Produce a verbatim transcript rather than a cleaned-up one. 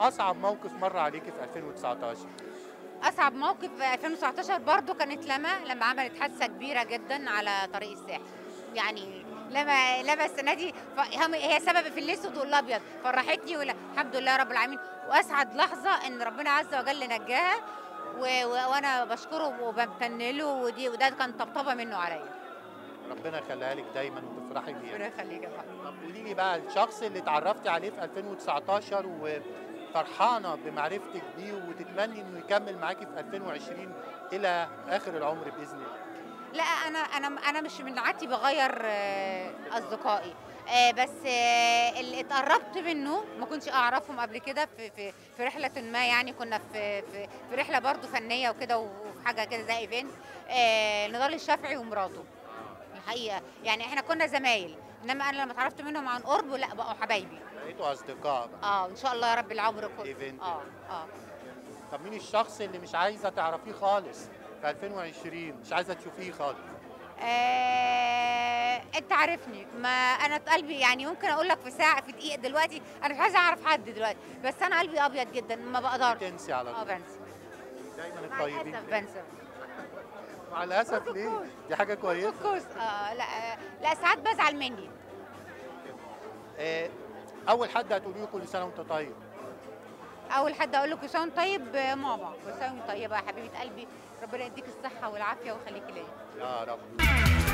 اصعب موقف مر عليكي في ألفين وتسعتاشر؟ اصعب موقف في ألفين وتسعتاشر برضو كانت لما لما عملت حادثه كبيره جدا على طريق الساحل. يعني لما لما السنه دي ف- هم- هي سبب في الاسود والابيض، فرحتني ولا الحمد لله رب العالمين. واسعد لحظه ان ربنا عز وجل نجاها، و- و- وانا بشكره وبمتن له، ودي وده كان طبطبه منه عليا. ربنا يخليها لك دايما وتفرحي بيها. ربنا يخليك يا فندم. طب قولي لي بقى الشخص اللي اتعرفتي عليه في ألفين وتسعتاشر وفرحانه بمعرفتك بيه وتتمني انه يكمل معاكي في ألفين وعشرين الى اخر العمر باذن الله. لا، انا انا انا مش من عادتي بغير آه، اصدقائي. آه، بس آه، اللي اتقربت منه ما كنتش اعرفهم قبل كده في في في رحله ما. يعني كنا في في, في رحله برضو فنيه وكده، وفي حاجه كده زي ايفنت. آه، نضال الشافعي ومراته الحقيقه. يعني احنا كنا زمايل، انما انا لما اتعرفت منهم عن قرب لا بقوا حبايبي. بقيتوا اصدقاء بقى. اه ان شاء الله يا رب العمر كله. ايفنت. اه اه طب مين الشخص اللي مش عايزه تعرفيه خالص في ألفين وعشرين، مش عايزه تشوفيه خالص؟ آه، انت عارفني، ما انا قلبي يعني ممكن اقول لك في ساعه في دقيقه دلوقتي. انا مش عايزه اعرف حد دلوقتي، بس انا قلبي ابيض جدا ما بقدرش. بتنسي على اه طول. بنسى. دايما مع الطيبين الاسف كده. بنسى. مع الاسف ليه؟ دي حاجه كويسه. كوس اه لا آه، لا ساعات بزعل مني. آه، اول حد هتقولي له كل سنه وانت طيب. اول حد اقول له كل سنه وأنت طيب آه، ماما، كل سنه وأنت طيبه يا حبيبه قلبي، ربنا يديك الصحه والعافيه ويخليكي ليا. يا رب.